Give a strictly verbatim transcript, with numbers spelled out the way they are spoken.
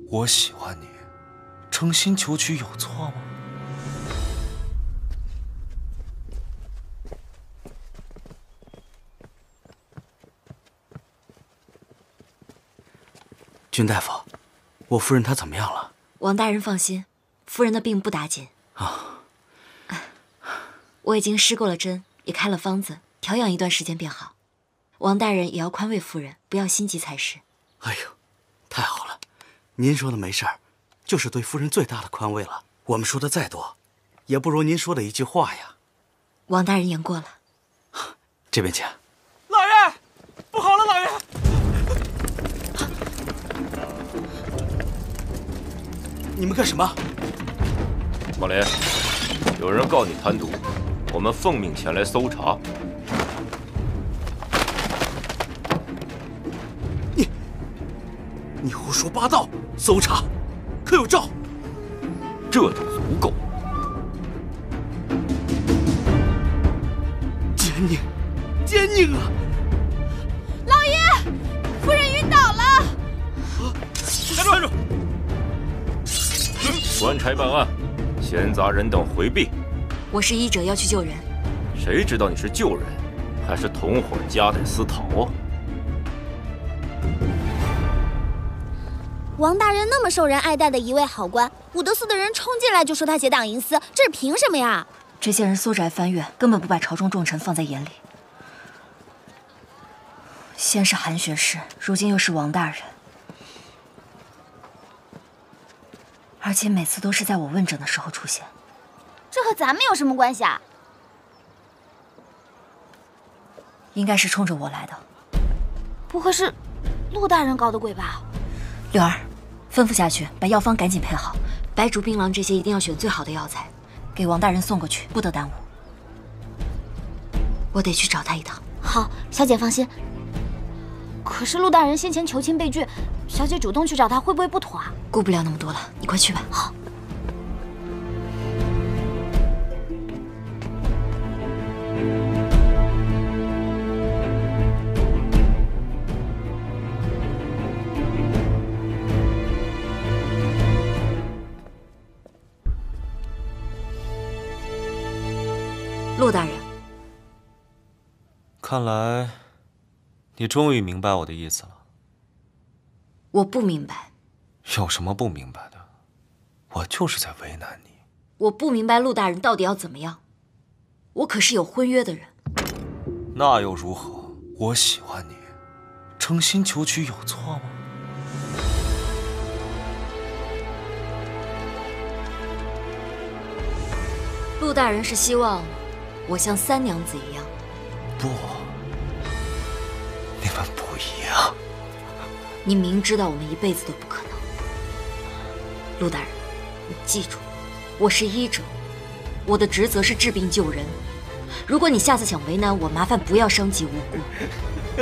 我喜欢你，诚心求娶有错吗？ 君大夫，我夫人她怎么样了？ 王大人放心，夫人的病不打紧啊。 我已经施过了针，也开了方子，调养一段时间便好。王大人也要宽慰夫人，不要心急才是。 哎呦，太好了！您说的没事儿，就是对夫人最大的宽慰了。我们说的再多，也不如您说的一句话呀。 王大人言过了。 这边请。 老爷，不好了，老爷！ 你们干什么？ 马莲，有人告你贪渎，我们奉命前来搜查。 你，你胡说八道！搜查，可有照？ 这就足够。 奸佞，奸佞啊！ 老爷，夫人晕倒了！ 站住！站住！ 官差办案，闲杂人等回避。 我是医者，要去救人。 谁知道你是救人，还是同伙夹带私逃啊？ 王大人那么受人爱戴的一位好官，武德寺的人冲进来就说他结党营私，这是凭什么呀？ 这些人搜宅翻阅，根本不把朝中重臣放在眼里。先是韩学士，如今又是王大人，而且每次都是在我问诊的时候出现。 这和咱们有什么关系啊？ 应该是冲着我来的。 不会是陆大人搞的鬼吧？ 六儿，吩咐下去，把药方赶紧配好，白术、槟榔这些一定要选最好的药材，给王大人送过去，不得耽误。我得去找他一趟。 好，小姐放心。可是陆大人先前求亲被拒，小姐主动去找他会不会不妥啊？ 顾不了那么多了，你快去吧。 好。 陆大人， 看来你终于明白我的意思了。 我不明白。 有什么不明白的？我就是在为难你。 我不明白陆大人到底要怎么样。我可是有婚约的人。 那又如何？我喜欢你，诚心求娶有错吗？ 陆大人是希望我像三娘子一样。 不，你们不一样。 你明知道我们一辈子都不可能。陆大人，你记住，我是医者，我的职责是治病救人。如果你下次想为难我，麻烦不要伤及无辜。